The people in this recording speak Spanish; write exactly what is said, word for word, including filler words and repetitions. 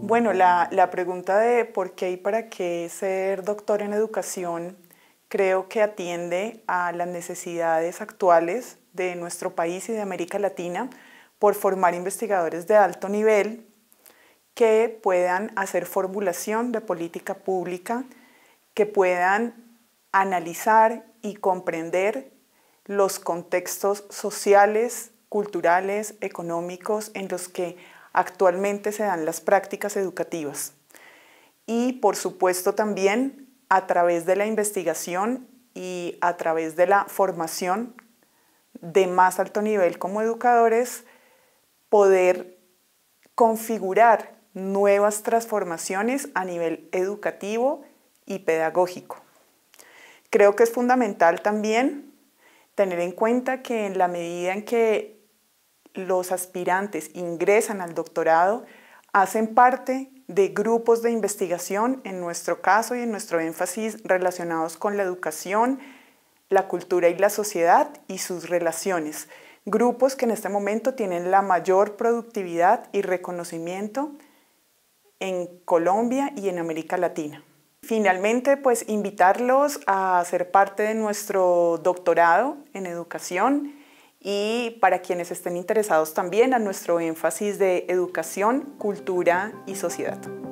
Bueno, la, la pregunta de por qué y para qué ser doctor en educación creo que atiende a las necesidades actuales de nuestro país y de América Latina por formar investigadores de alto nivel que puedan hacer formulación de política pública, que puedan analizar y comprender los contextos sociales, culturales, económicos en los que actualmente se dan las prácticas educativas. Y por supuesto también a través de la investigación y a través de la formación de más alto nivel como educadores, poder configurar nuevas transformaciones a nivel educativo y pedagógico. Creo que es fundamental también tener en cuenta que en la medida en que los aspirantes ingresan al doctorado, hacen parte de grupos de investigación, en nuestro caso y en nuestro énfasis relacionados con la educación, la cultura y la sociedad y sus relaciones. Grupos que en este momento tienen la mayor productividad y reconocimiento en Colombia y en América Latina. Finalmente, pues invitarlos a ser parte de nuestro doctorado en educación y para quienes estén interesados también a nuestro énfasis de educación, cultura y sociedad.